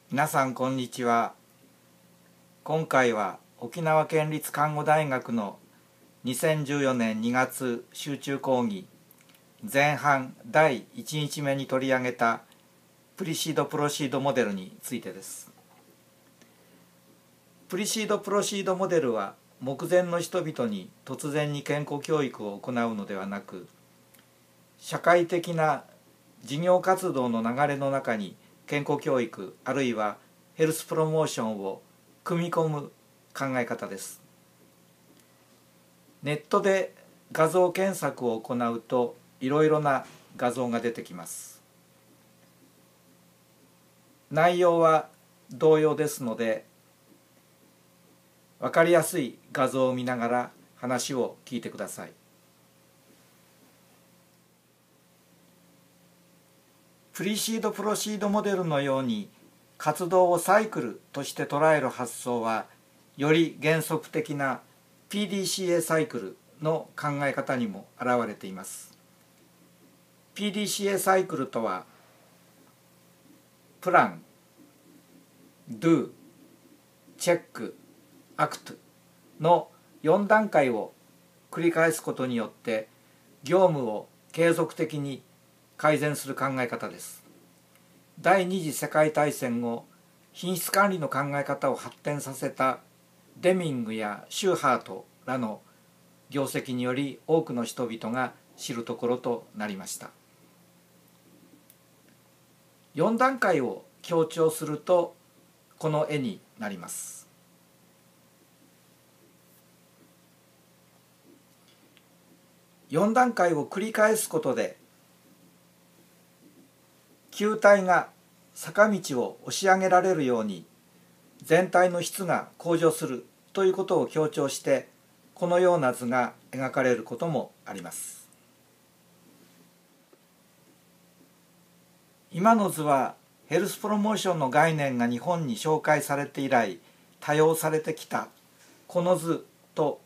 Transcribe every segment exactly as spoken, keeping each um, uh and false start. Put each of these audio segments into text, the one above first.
皆さんこんにちは。今回は沖縄県立看護大学のにせんじゅうよねんにがつ集中講義前半だいいち日目に取り上げたプリシード・プロシードモデルについてです。プリシード・プロシードモデルは目前の人々に突然に健康教育を行うのではなく、社会的な事業活動の流れの中に健康教育あるいはヘルスプロモーションを組み込む考え方です。ネットで画像検索を行うといろいろな画像が出てきます。内容は同様ですので、分かりやすい画像を見ながら話を聞いてください。プリシード・プロシードモデルのように活動をサイクルとして捉える発想は、より原則的な ピーディーシーエー サイクルの考え方にも表れています。ピーディーシーエー サイクルとは、プラン、Do、チェック、アクトのよん段階を繰り返すことによって業務を継続的に改善する考え方です。第二次世界大戦後、品質管理の考え方を発展させたデミングやシューハートらの業績により多くの人々が知るところとなりました。よん段階を強調するとこの絵になります。よん段階を繰り返すことで球体が坂道を押し上げられるように全体の質が向上するということを強調して、このような図が描かれることもあります。今の図はヘルスプロモーションの概念が日本に紹介されて以来多用されてきたこの図と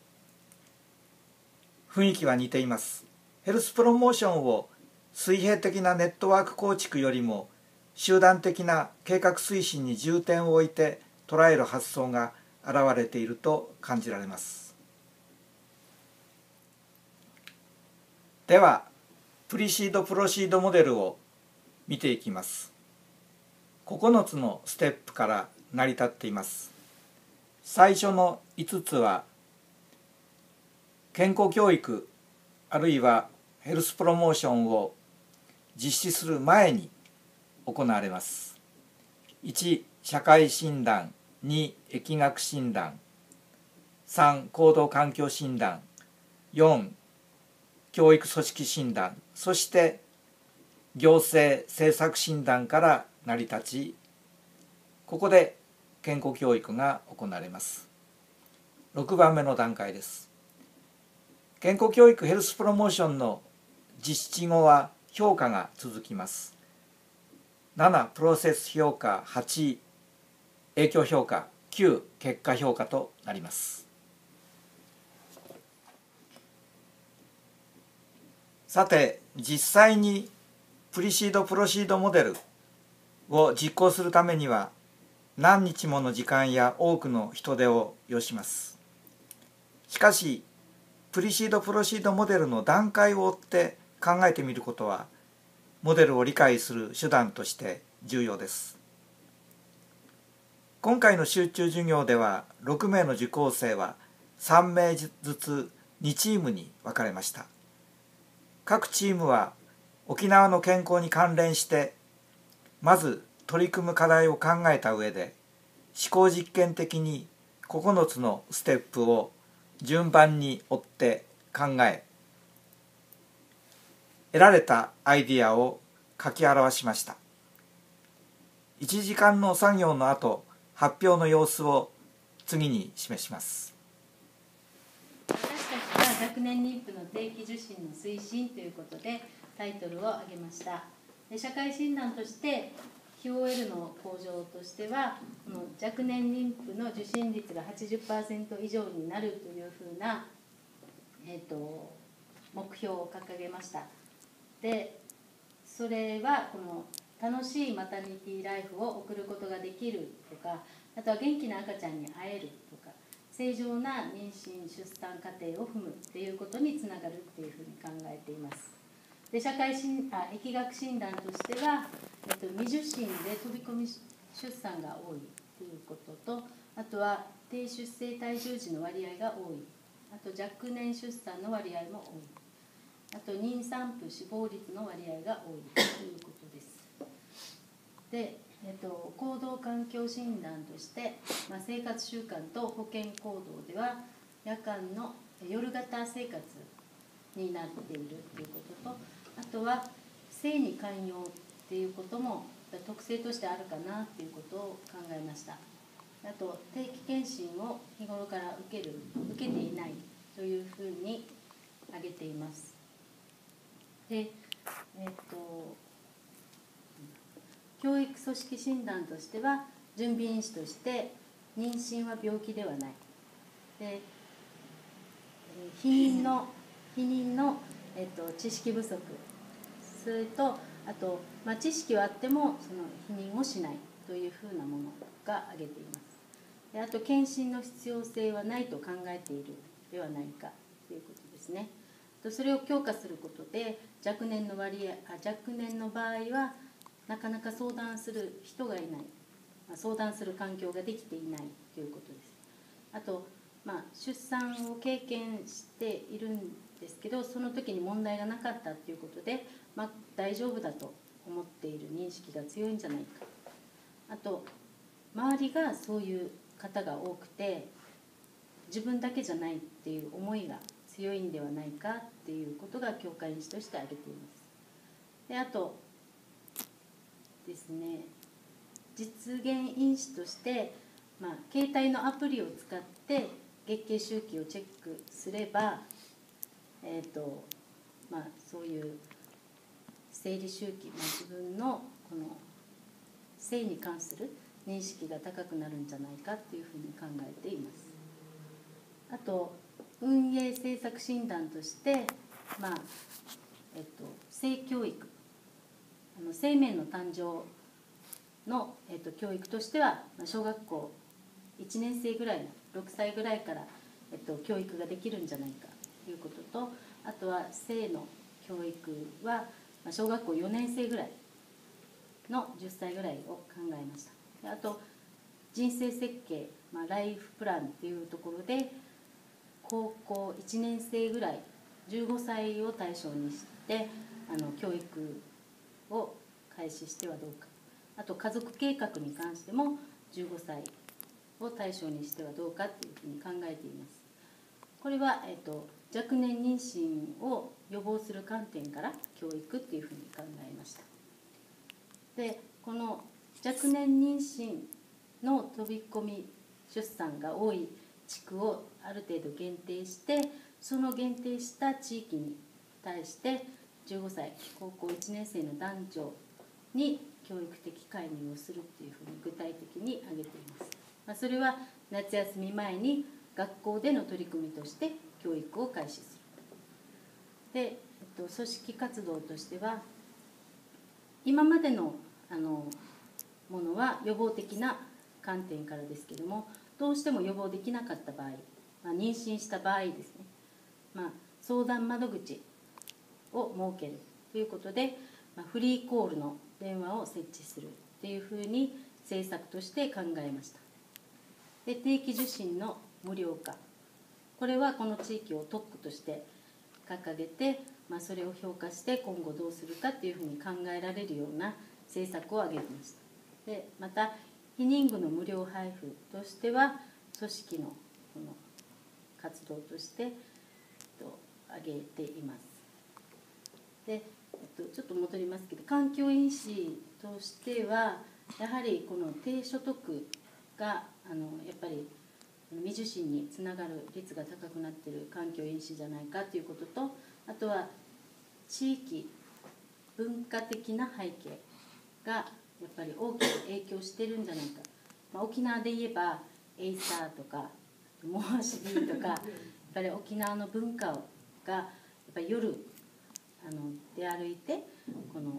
雰囲気は似ています。ヘルスプロモーションを水平的なネットワーク構築よりも集団的な計画推進に重点を置いて捉える発想が現れていると感じられます。ではプリシード・プロシードモデルを見ていきます。ここのつのステップから成り立っています。最初のいつつは健康教育あるいはヘルスプロモーションを実施する前に行われます。いち社会診断、に疫学診断、さん行動環境診断、よん教育組織診断、そして行政政策診断から成り立ち、ここで健康教育が行われます。ろくばんめの段階です。健康教育ヘルスプロモーションの実施後は評価が続きます。ななプロセス評価、はち影響評価、きゅう結果評価となります。さて実際にプリシード・プロシードモデルを実行するためには何日もの時間や多くの人手を要します。しかしプリシード・プロシードモデルの段階を追って考えてみることはモデルを理解する手段として重要です。今回の集中授業ではろくめいの受講生はさんめいずつにチームに分かれました。各チームは沖縄の健康に関連してまず取り組む課題を考えた上で思考実験的にここのつのステップを順番に追って考え、得られたアイディアを書き表しました。いちじかんの作業の後、発表の様子を次に示します。 私たちは学年妊婦の定期受診の推進ということでタイトルを挙げました。で社会診断として キューオーエル の向上としては、この若年妊婦の受診率が はちじゅっパーセント 以上になるというふうな、えーと、目標を掲げました。でそれはこの楽しいマタニティライフを送ることができるとか、あとは元気な赤ちゃんに会えるとか、正常な妊娠出産過程を踏むっていうことにつながるっていうふうに考えています。で社会診あ疫学診断としては、えっと、未受診で飛び込み出産が多いということと、あとは低出生体重児の割合が多い、あと若年出産の割合も多い、あと妊産婦死亡率の割合が多いということです。でえっと、行動環境診断として、まあ、生活習慣と保健行動では夜間の夜型生活になっているということと、あとは性に寛容っていうことも特性としてあるかなということを考えました。あと定期検診を日頃から受ける受けていないというふうに挙げています。でえっと教育組織診断としては、準備因子として妊娠は病気ではない、で避妊の避妊の、えっと、知識不足、それとあと、まあ、知識はあってもその避妊をしないというふうなものが挙げています。であと検診の必要性はないと考えているではないかということですね。それを強化することで若年の割合あ若年の場合はなかなか相談する人がいない、相談する環境ができていないということです。あと、まあ、出産を経験しているんですけど、その時に問題がなかったということで、まあ、大丈夫だと思っている認識が強いんじゃないか。あと周りがそういう方が多くて、自分だけじゃないっていう思いが強いんではないかっていうことが教会因子として挙げています。であとですね、実現因子として、まあ、携帯のアプリを使って月経周期をチェックすれば、えーとまあ、そういう生理周期、まあ、自分のこの性に関する認識が高くなるんじゃないかというふうに考えています。あと運営政策診断として、まあえっと、性教育、あの生命の誕生の、えっと、教育としては小学校いちねん生ぐらいのろくさいぐらいから、えっと、教育ができるんじゃないかということと、あとは性の教育は小学校よねん生ぐらいのじゅっさいぐらいを考えました。あと人生設計、まあ、ライフプランっていうところで高校いちねん生ぐらいじゅうごさいを対象にしてあの教育を開始してはどうか。あと家族計画に関してもじゅうごさいを対象にしてはどうかというふうに考えています。これは、えっと、若年妊娠を予防する観点から教育っていうふうに考えました。でこの若年妊娠の飛び込み出産が多い地区をある程度限定して、その限定した地域に対してじゅうごさい高校いちねん生の男女に教育的介入をするっていうふうに具体的に挙げています。まあ、それは夏休み前に学校での取り組みとして教育を開始する。で、えっと、組織活動としては今までのあのものは予防的な観点からですけども、どうしても予防できなかった場合、まあ、妊娠した場合ですね、まあ、相談窓口を設けるということで、まあ、フリーコールの電話を設置するというふうに政策として考えました。で定期受診の無料化、これはこの地域を特区として掲げて、まあ、それを評価して今後どうするかというふうに考えられるような政策を挙げました。でまた避妊具の無料配布としては組織のこの活動として、えっと、挙げています。で、えっと、ちょっと戻りますけど、環境因子としてはやはりこの低所得があのやっぱり未受診につながる率が高くなっている環境因子じゃないかということと、あとは地域文化的な背景がやっぱり大きく影響してるんじゃないか。まあ、沖縄で言えばエイサーとかモアシビとかやっぱり沖縄の文化がやっぱり夜あの出歩いてこの、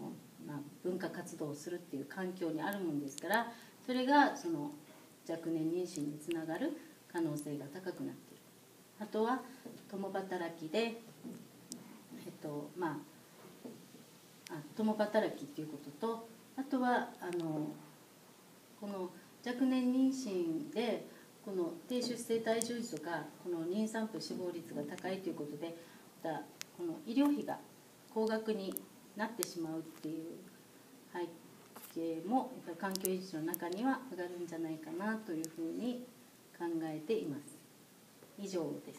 まあ、文化活動をするっていう環境にあるもんですから、それがその若年妊娠につながる可能性が高くなっている。あとは共働きで、えっとまあ、あ共働きっていうことと、あとはあのこの若年妊娠でこの低出生体重児とかこの妊産婦死亡率が高いということで、またこの医療費が高額になってしまうっていう背景もやっぱり環境維持の中には上がるんじゃないかなというふうに考えています。以上です。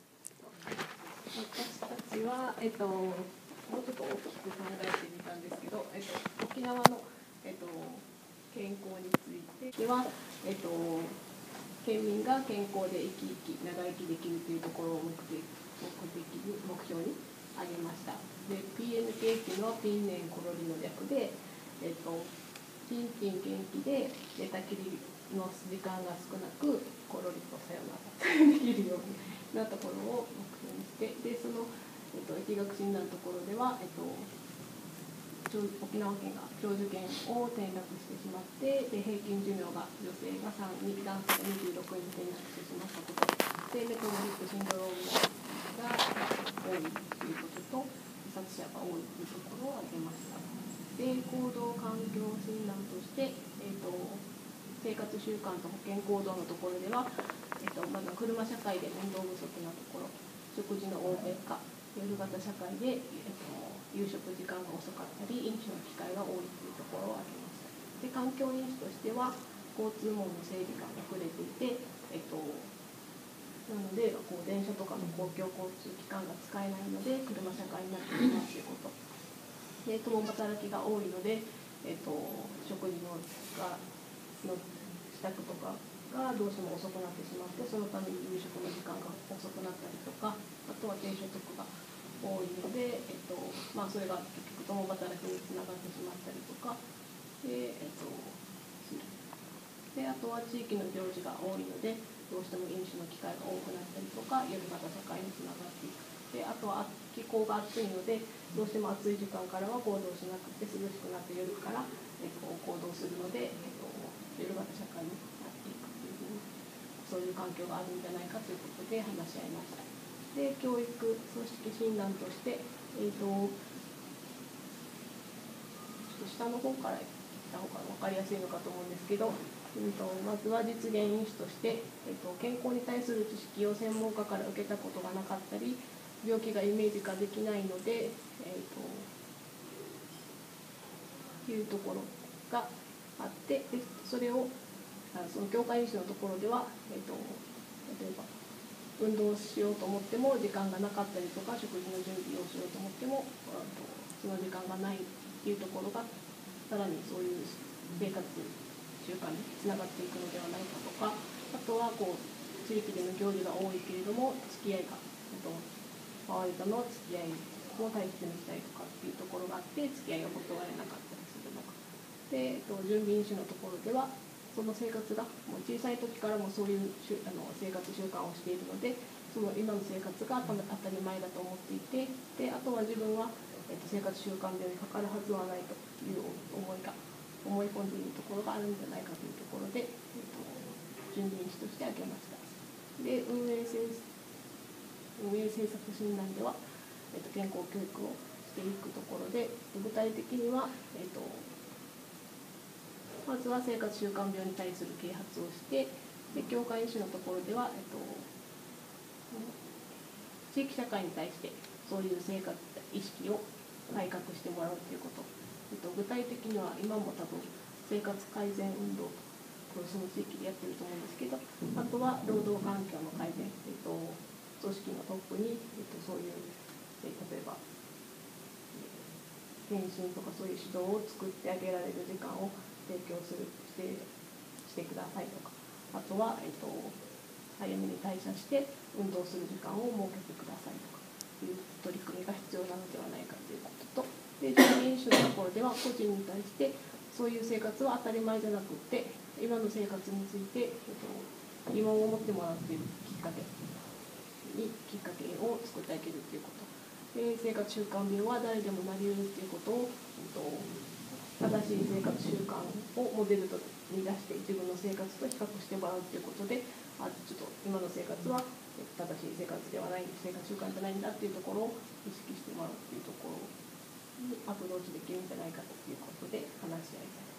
私たちは、えっと、もうちょっと大きく考えてみたんですけど、えっと、沖縄の、えっと、健康については、えっと、県民が健康で生き生き長生きできるというところを目的目的に目標に挙げました。で ピーエヌケー っていうのはピンネンコロリの略で、えっと、ピンピン元気で寝たきりの時間が少なくコロリとさよならできるようなところを目標にして、でその、えっと、疫学診断のところでは、えっと、沖縄県が長寿県を転落してしまって、で平均寿命が女性がさんに男性がにじゅうろくに転落してしまったことで、メトボリックシンドロームが多いということと、自殺者が多いというところを挙げました。で行動環境診断として、えー、と生活習慣と保健行動のところでは、えー、とまずは車社会で運動不足なところ、食事の欧米化、夜型社会で、えー、と夕食時間が遅かったり飲酒の機会が多いというところを挙げました。で環境因子としては交通網の整備が遅れていて、えー、となのでこう電車とかの公共交通機関が使えないので車社会になってしまうということで、共働きが多いので、えー、と食事のがの支度とかがどうしても遅くなってしまって、そのために夕食の時間が遅くなったりとか、あとは低所得が多いので、えっとまあ、それが結局共働きにつながってしまったりとかで、えっと、であとは地域の行事が多いのでどうしても飲酒の機会が多くなったりとか、夜型社会につながっていく。であとは気候が暑いのでどうしても暑い時間からは行動しなくて、涼しくなって夜から、えっと、行動するので、えっと、夜型社会になっていくというふうに、そういう環境があるんじゃないかということで話し合いました。で教育組織診断として、えー、とちょっと下の方からいった方が分かりやすいのかと思うんですけど、えー、とまずは実現因子として、えー、と健康に対する知識を専門家から受けたことがなかったり、病気がイメージ化できないので、えー、というところがあって、でそれをその境界因子のところでは、えー、と例えば運動しようと思っても時間がなかったりとか、食事の準備をしようと思ってもその時間がないっていうところがさらにそういう生活習慣につながっていくのではないかとか、あとはこう地域での行事が多いけれども付き合いが周りとの付き合いを大切にしたいとかっていうところがあって付き合いが断れなかったりするのかで、準備因子のところではその生活がもう小さい時からもそういうあの生活習慣をしているので、その今の生活が当たり前だと思っていて、であとは自分は、えっと、生活習慣病にかかるはずはないという思いが思い込んでいるところがあるんじゃないかというところで、えっと、準備因子として挙げました。で運営政運営政策診断では、えっと、健康教育をしていくところで、具体的には、えっとまずは生活習慣病に対する啓発をして、で境界因子のところでは、えっと、地域社会に対してそういう生活意識を改革してもらうということ、えっと、具体的には今も多分生活改善運動とその地域でやってると思うんですけど、あとは労働環境の改善、えっと、組織のトップに、えっと、そういう、え例えば検診とかそういう指導を作ってあげられる時間を提供するしてしてくださいとか、あとは、えっと、早めに退社して運動する時間を設けてくださいとかいう取り組みが必要なのではないかということと、で準備演習のところでは個人に対してそういう生活は当たり前じゃなくって今の生活について、えっと、疑問を持ってもらっているきっかけにきっかけを作ってあげるということで生活習慣病は誰でもなりうるっていうことを、えっと、正しい生活習慣をモデルと見出して自分の生活と比較してもらうということで、あちょっと今の生活は正しい生活ではない生活習慣じゃないんだっていうところを意識してもらうっていうところにアプローチできるんじゃないかということで話し合いされ